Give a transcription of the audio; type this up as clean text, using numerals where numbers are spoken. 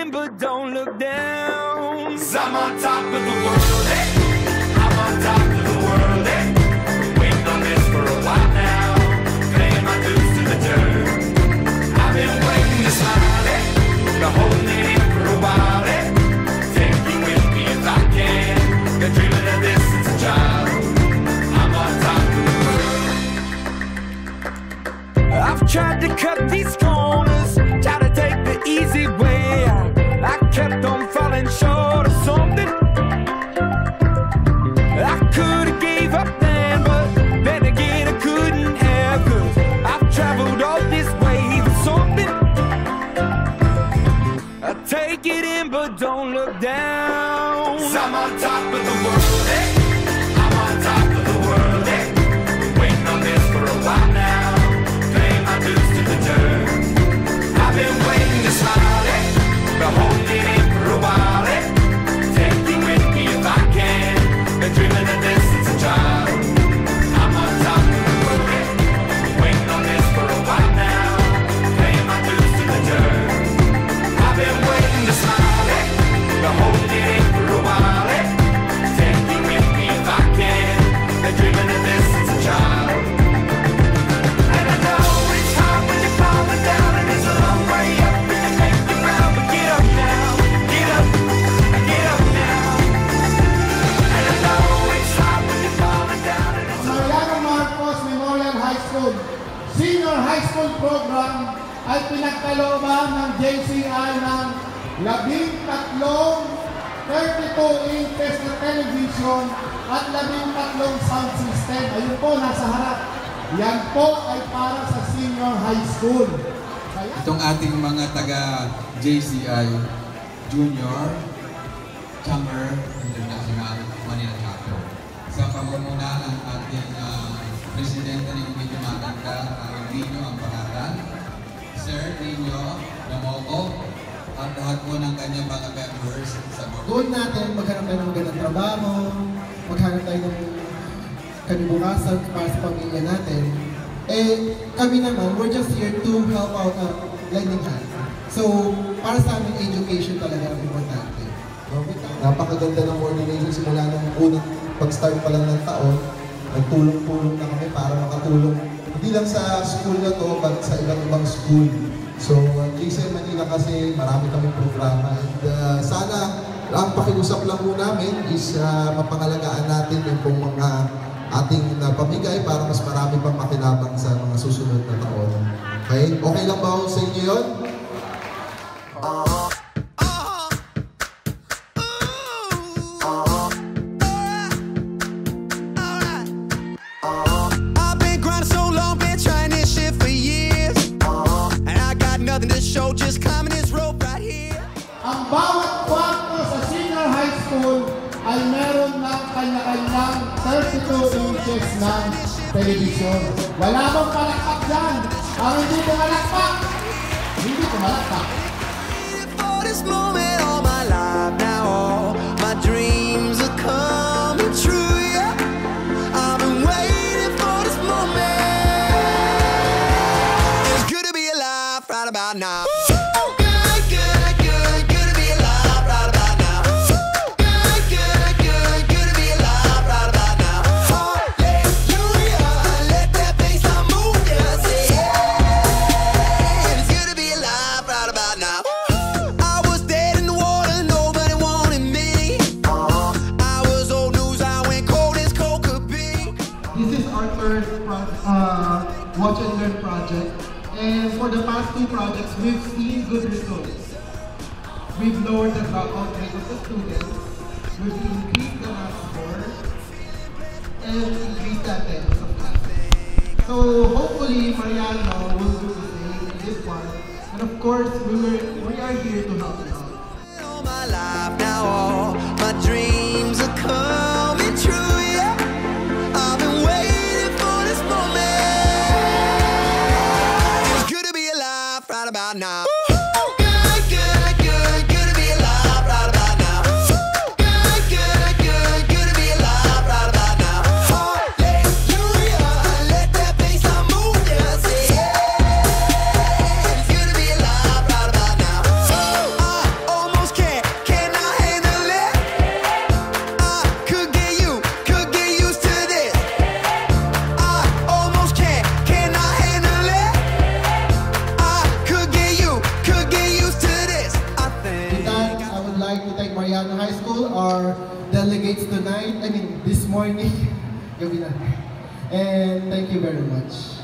in, but don't look down. 'Cause I'm on top of the world, hey. I'm on top of the world, hey. Waiting on this for a while now, paying my dues to the dirt. I've been waiting to smile, hey. Been holding it in for a while, hey. Take you with me if I can. Been dreaming of this since a child. I'm on top of the world. I've tried to cut these corners, try to take the easy way out. I kept on falling short of something. I could've gave up then, but then again I couldn't have, 'cause I've traveled all this way for something. I take it in, but don't look down. 'Cause I'm on top of the world, hey. I'm on top of the world, hey. Waiting on this for a while now, paying my dues to the dirt. I've been waiting to smile, hey. Been holding it in for a while, hey. Take you with me if I can. Been dreaming of this since a child. I'm on top of the world, hey. Waiting on this for a while now, paying my dues to the dirt. I've been waiting to smile, hey. Been holding it in for a while, hey. Take you with me if I can. Been dreaming of this since a child. And I know it's hard when you're falling down, and it's a long way up when you make the ground. But get up now, get up now. And I know it's hard when you're falling down, and it's Mariano Marcos Memorial High School Senior High School Program ay pinagkalooban ng JCI ng 13 32 inches na television at 13 sound system. Ayun po, nasa harap. Yan po ay para sa senior high school. Kaya, Itong ating mga taga JCI Junior Chamber International Manila Chapter. Sa pamumuno ng ating Presidente ng Medyo Matanda, Rino ang pangalan, Sir Rino Lamoco, at lahat po ng kanyang mga members sa board. goal natin, maghanap tayo ng magandang trabaho, maghanap tayo ng kanibukasan para sa pamilya natin. Eh, kami naman, we're just here to help out lending hand. So, para sa amin, education talaga ang importante. Napakaganda ng coordination simula ng unang pag-start pa lang ng taon. Nagtulong-tulong na kami para makatulong hindi lang sa school na to, but sa ibang school. So, JCI Manila kasi marami kaming programa. And sana, ang pakiusap lang po namin is mapangalagaan natin yung pong mga ating pamigay para mas marami pang makinabang sa mga susunod na taon. Okay? Okay lang ba sa inyo yun? Ang bawat kwarto sa senior high school ay meron ng kanya-kanyang 32 inches ng television. Wala bang palakpak dyan? Ang hindi pumalakpak, hindi pumalakpak. For this moment all my life now, all my dreams are coming true. Yeah, I've been waiting for this moment. It's good to be alive right about now. Watch and Learn project, and for the past 2 projects, we've seen good results. We've lowered the dropout rate of the students, we've increased the math score, and increased the attendance of classes. So hopefully, Mariano will do the same in this one, and of course, we are here to help you out. All my life now, all my dreams are coming true. Yeah, I've been waiting for this moment. Right about now. delegates tonight, this morning. Gabi na. And thank you very much.